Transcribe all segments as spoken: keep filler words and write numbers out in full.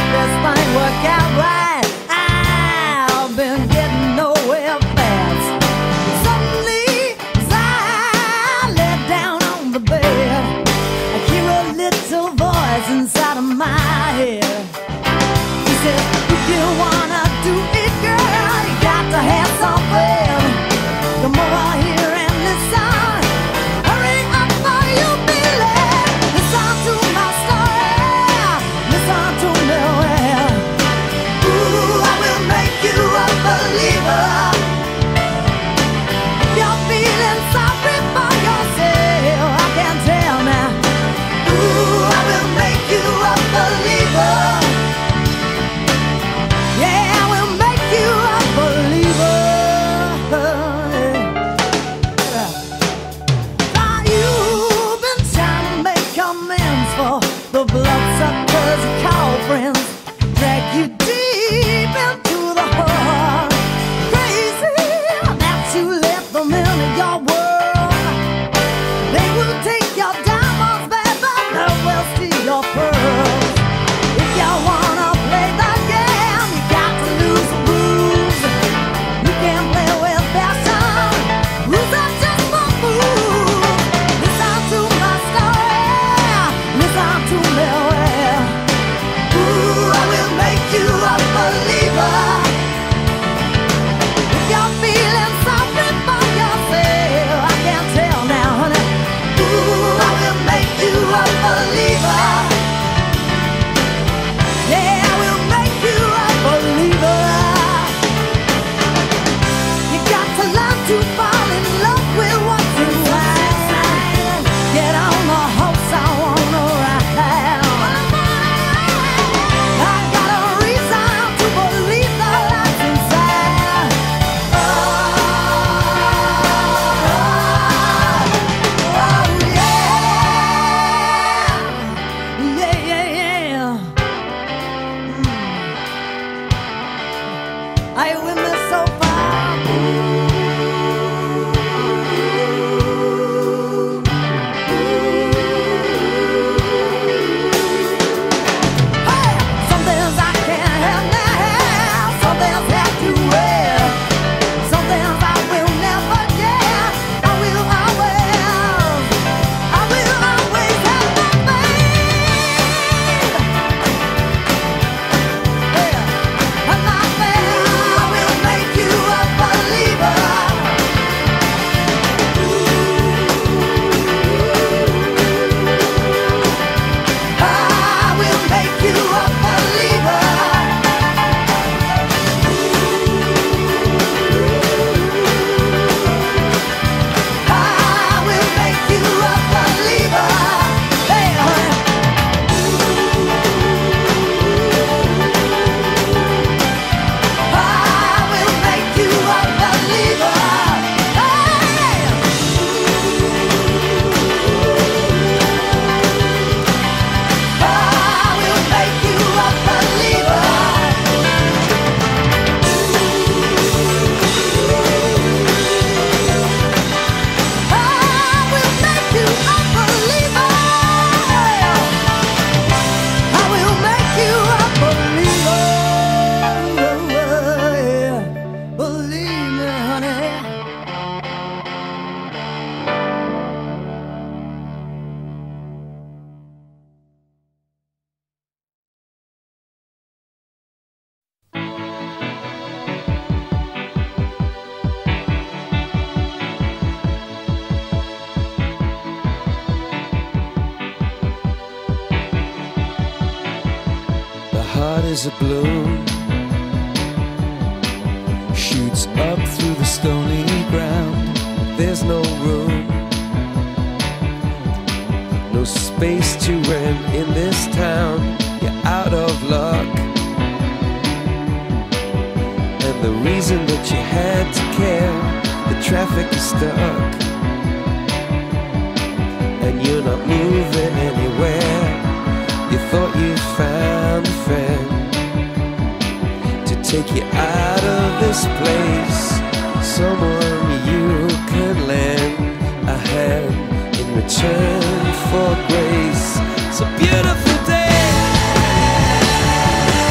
this thing work out right. I've been getting nowhere fast. Suddenly, as I lay down on the bed, I hear a little voice inside of my head. He says, if you wanna do it, girl, you got to have something. The more I hear and listen, hurry up or you'll be late. Listen to my story, listen to me well. Ooh, I will make you a believer. If you're feeling sorry for yourself, I can tell now. Ooh, I will make you a believer. Yeah, I will make you a believer. Now you've been trying to make amends for the bloodsuckers you call friends, drag you deep into the heart. Crazy that you let them into your world. They will take your diamonds, baby, they will steal your pearls. If you wanna play the game, you got to lose the rules. You can't play with passion, rules are just for fools. Listen to my story, listen to me well. Ooh, I will make you a believer. If you're feeling sorry for yourself, I can tell now, honey. Ooh, I will make you a believer. Yeah, I will make you a believer. You got to learn to fall in love with what's inside. Get on the horse, I wanna ride. I got a reason to believe the lights inside. Oh, oh yeah, yeah, yeah, yeah. Are you with me so far? Hey, some things I can't have now, some things have to wait. Some things I will never get, I will always, I will always have my faith. Yeah, and my faith, I will make you a believer. I will make you a believer. I will make you a believer. Hey, honey. I will make you a believer. Hey. I will make you a believer. I will make you a believer. I will make you a believer. Believe me, honey. The heart is a balloon, shoots up through the stony ground. There's no room, no space to rent in this town. You're out of luck, and the reason that you had to care, the traffic is stuck, and you're not moving anywhere. You thought you found a friend to take you out of this place, someone you can lend a hand in return for grace. It's a beautiful day.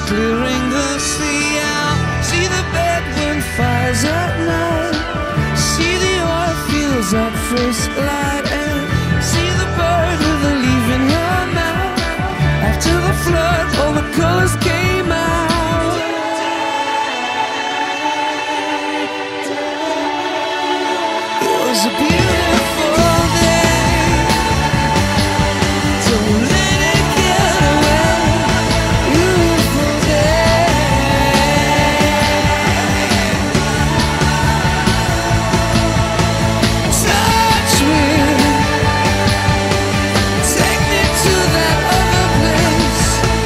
clearing the sea out. See the bedroom fires at night. See the oil fields at first light. And see the bird with a leaf in her mouth. After the flood, all the colors came out. It was a beautiful day. Don't let it get away. Beautiful day. Touch me. Take me to that other place.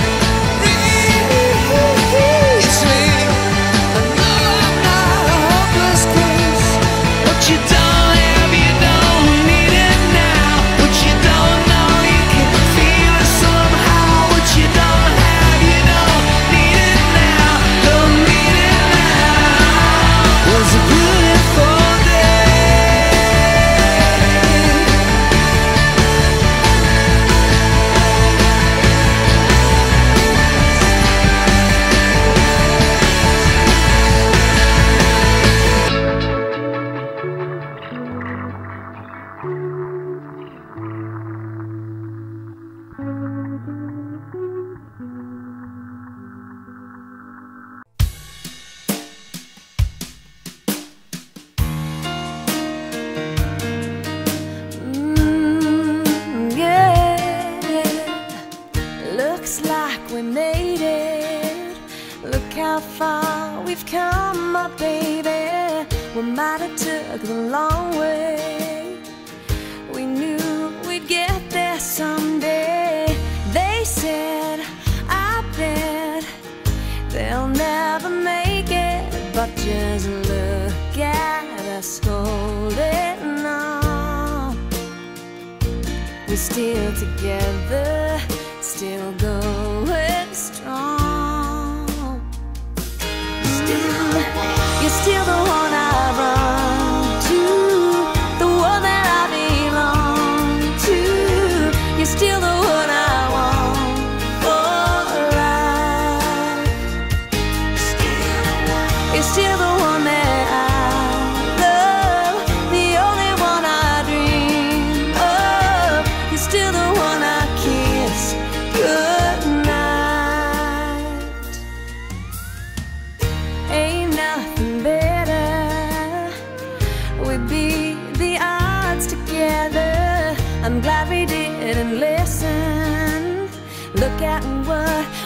Release me. I know I'm not a hopeless case. What you don't have, you don't need it now. What you don't know, you can feel it somehow. What you don't have, you don't need it now. Don't need it now. Was a beautiful day. Mm, yeah. Looks like we made it. Look how far we've come, my baby. We might have took the long way. We knew we'd get there someday. They said, I bet they'll never make it. But just look at us holding on. We're still together, still going strong. Still, you're still the one I run to, the one that I belong to. You're still the one I want for life. You're still the one that I love, the only one I dream of. You're still the one I kiss goodnight. Ain't nothing better. We beat the odds together. I'm glad we didn't listen. Look at what